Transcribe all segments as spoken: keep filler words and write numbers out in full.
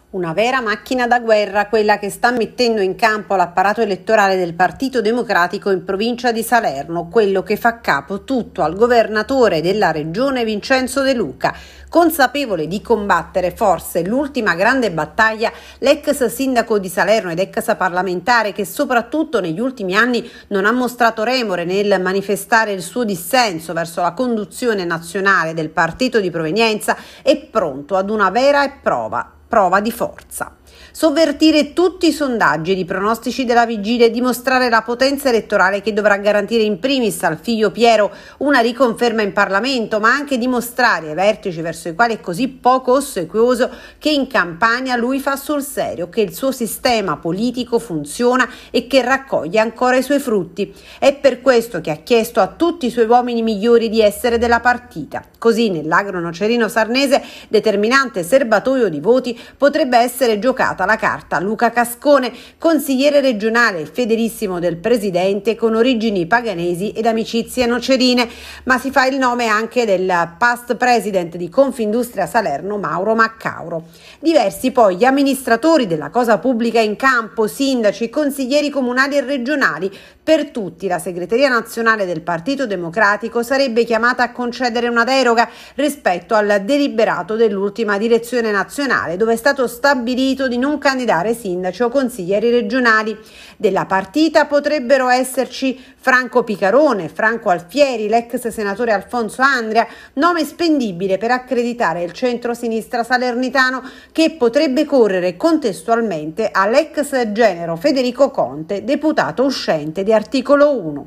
Una vera macchina da guerra, quella che sta mettendo in campo l'apparato elettorale del Partito Democratico in provincia di Salerno, quello che fa capo tutto al governatore della regione Vincenzo De Luca. Consapevole di combattere forse l'ultima grande battaglia, l'ex sindaco di Salerno ed ex parlamentare, che soprattutto negli ultimi anni non ha mostrato remore nel manifestare il suo dissenso verso la conduzione nazionale del partito di provenienza, è pronto ad una vera e prova prova di forza. Sovvertire tutti i sondaggi ed i pronostici della vigilia e dimostrare la potenza elettorale che dovrà garantire in primis al figlio Piero una riconferma in Parlamento, ma anche dimostrare ai vertici verso i quali è così poco ossequioso che in Campania lui fa sul serio, che il suo sistema politico funziona e che raccoglie ancora i suoi frutti. È per questo che ha chiesto a tutti i suoi uomini migliori di essere della partita. Così nell'agro nocerino sarnese, determinante serbatoio di voti, potrebbe essere giocata la carta Luca Cascone, consigliere regionale fedelissimo del presidente con origini paganesi ed amicizie nocerine, ma si fa il nome anche del past president di Confindustria Salerno Mauro Maccauro. Diversi poi gli amministratori della cosa pubblica in campo, sindaci, consiglieri comunali e regionali. Per tutti la segreteria nazionale del Partito Democratico sarebbe chiamata a concedere una deroga rispetto al deliberato dell'ultima direzione nazionale, dove è stato stabilito di non candidare sindaci o consiglieri regionali. Della partita potrebbero esserci Franco Picarone, Franco Alfieri, l'ex senatore Alfonso Andria, nome spendibile per accreditare il centro-sinistra salernitano, che potrebbe correre contestualmente all'ex genero Federico Conte, deputato uscente di Articolo uno.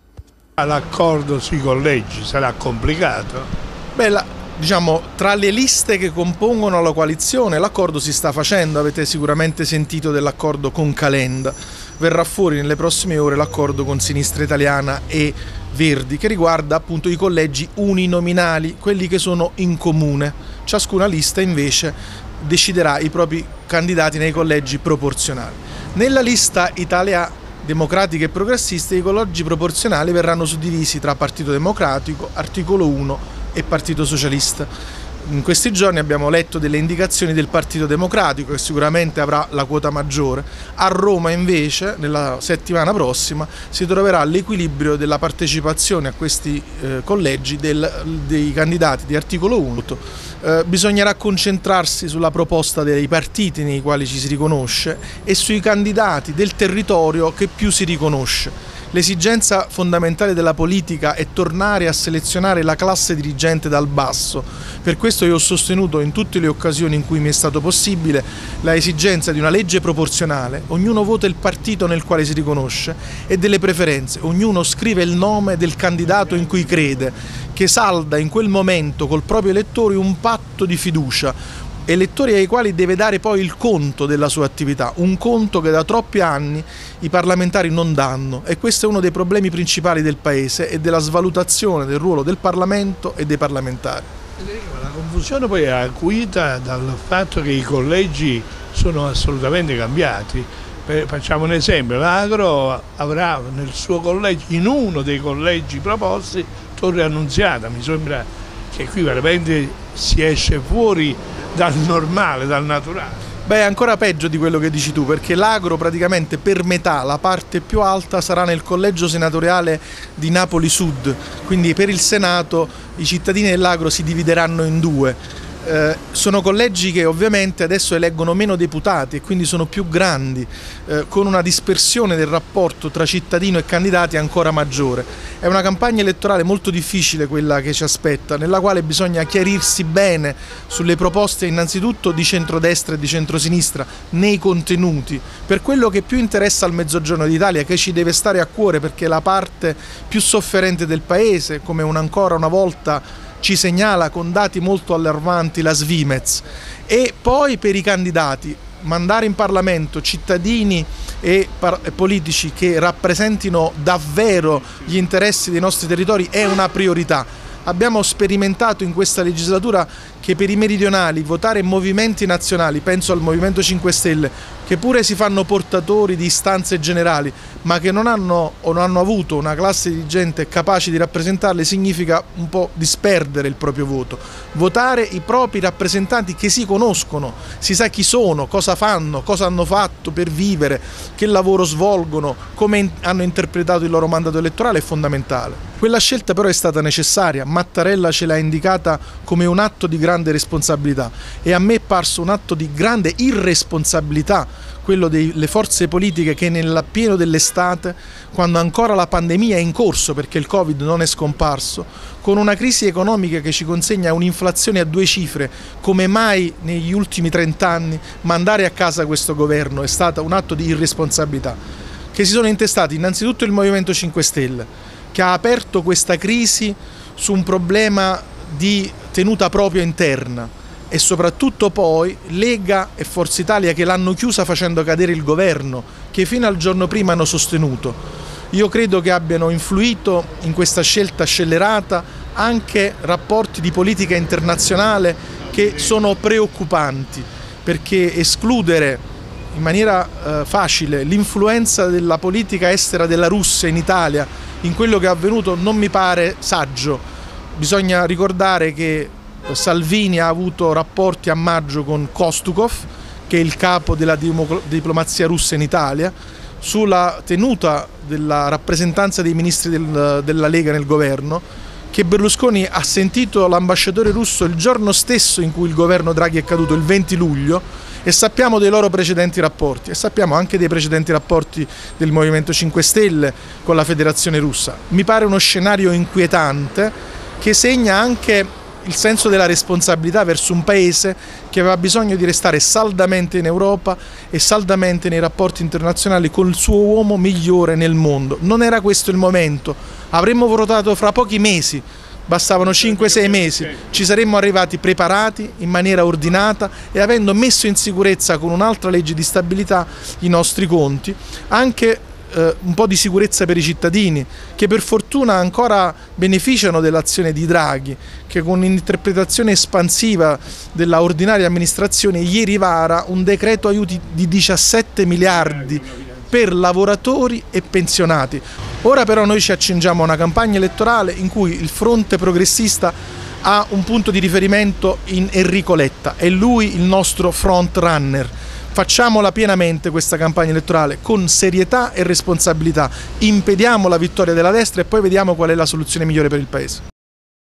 L'accordo sui collegi sarà complicato? Beh, la... Diciamo, tra le liste che compongono la coalizione l'accordo si sta facendo, avete sicuramente sentito dell'accordo con Calenda, verrà fuori nelle prossime ore l'accordo con Sinistra Italiana e Verdi, che riguarda appunto i collegi uninominali, quelli che sono in comune. Ciascuna lista invece deciderà i propri candidati nei collegi proporzionali. Nella lista Italia Democratica e Progressista i collegi proporzionali verranno suddivisi tra Partito Democratico, Articolo uno e Partito Socialista. In questi giorni abbiamo letto delle indicazioni del Partito Democratico, che sicuramente avrà la quota maggiore. A Roma invece nella settimana prossima si troverà l'equilibrio della partecipazione a questi eh, collegi del, dei candidati di Articolo uno. Eh, bisognerà concentrarsi sulla proposta dei partiti nei quali ci si riconosce e sui candidati del territorio che più si riconosce. L'esigenza fondamentale della politica è tornare a selezionare la classe dirigente dal basso. Per questo io ho sostenuto in tutte le occasioni in cui mi è stato possibile la esigenza di una legge proporzionale. Ognuno vota il partito nel quale si riconosce e delle preferenze. Ognuno scrive il nome del candidato in cui crede, che salda in quel momento col proprio elettore un patto di fiducia. Elettori ai quali deve dare poi il conto della sua attività, un conto che da troppi anni i parlamentari non danno, e questo è uno dei problemi principali del Paese e della svalutazione del ruolo del Parlamento e dei parlamentari. La confusione poi è acuita dal fatto che i collegi sono assolutamente cambiati. Facciamo un esempio: l'Agro avrà nel suo collegio, in uno dei collegi proposti, Torre Annunziata. Mi sembra che qui veramente si esce fuori dal normale, dal naturale. Beh, è ancora peggio di quello che dici tu, perché l'Agro praticamente per metà, la parte più alta, sarà nel collegio senatoriale di Napoli Sud, quindi per il Senato i cittadini dell'Agro si divideranno in due. Eh, sono collegi che ovviamente adesso eleggono meno deputati e quindi sono più grandi, eh, con una dispersione del rapporto tra cittadino e candidati ancora maggiore. È una campagna elettorale molto difficile quella che ci aspetta, nella quale bisogna chiarirsi bene sulle proposte innanzitutto di centrodestra e di centrosinistra nei contenuti, per quello che più interessa al Mezzogiorno d'Italia, che ci deve stare a cuore perché è la parte più sofferente del Paese, come un ancora una volta ci segnala con dati molto allarmanti la Svimez. E poi per i candidati, mandare in Parlamento cittadini e politici che rappresentino davvero gli interessi dei nostri territori è una priorità. Abbiamo sperimentato in questa legislatura che per i meridionali votare movimenti nazionali, penso al Movimento cinque Stelle, che pure si fanno portatori di istanze generali, ma che non hanno o non hanno avuto una classe dirigente capace di rappresentarle, significa un po' disperdere il proprio voto. Votare i propri rappresentanti che si conoscono, si sa chi sono, cosa fanno, cosa hanno fatto per vivere, che lavoro svolgono, come hanno interpretato il loro mandato elettorale è fondamentale. Quella scelta però è stata necessaria, Mattarella ce l'ha indicata come un atto di grande responsabilità e a me è parso un atto di grande irresponsabilità quello delle forze politiche che nel pieno dell'estate, quando ancora la pandemia è in corso perché il Covid non è scomparso, con una crisi economica che ci consegna un'inflazione a due cifre, come mai negli ultimi trent'anni, mandare a casa questo governo è stato un atto di irresponsabilità, che si sono intestati innanzitutto il Movimento cinque Stelle, che ha aperto questa crisi su un problema di tenuta proprio interna, e soprattutto poi Lega e Forza Italia che l'hanno chiusa facendo cadere il governo, che fino al giorno prima hanno sostenuto. Io credo che abbiano influito in questa scelta scellerata anche rapporti di politica internazionale che sono preoccupanti, perché escludere in maniera eh, facile l'influenza della politica estera della Russia in Italia in quello che è avvenuto non mi pare saggio. Bisogna ricordare che Salvini ha avuto rapporti a maggio con Kostukov, che è il capo della diplomazia russa in Italia, sulla tenuta della rappresentanza dei ministri del, della Lega nel governo, che Berlusconi ha sentito l'ambasciatore russo il giorno stesso in cui il governo Draghi è caduto, il venti luglio, e sappiamo dei loro precedenti rapporti e sappiamo anche dei precedenti rapporti del Movimento cinque Stelle con la Federazione Russa. Mi pare uno scenario inquietante che segna anche il senso della responsabilità verso un paese che aveva bisogno di restare saldamente in Europa e saldamente nei rapporti internazionali con il suo uomo migliore nel mondo. Non era questo il momento, avremmo votato fra pochi mesi, bastavano cinque sei mesi, ci saremmo arrivati preparati in maniera ordinata e avendo messo in sicurezza con un'altra legge di stabilità i nostri conti, anche eh, un po' di sicurezza per i cittadini che per fortuna ancora beneficiano dell'azione di Draghi, che con un'interpretazione espansiva della ordinaria amministrazione ieri vara un decreto aiuti di diciassette miliardi per lavoratori e pensionati. Ora però noi ci accingiamo a una campagna elettorale in cui il fronte progressista ha un punto di riferimento in Enrico Letta, è lui il nostro front runner. Facciamola pienamente questa campagna elettorale con serietà e responsabilità, impediamo la vittoria della destra e poi vediamo qual è la soluzione migliore per il Paese.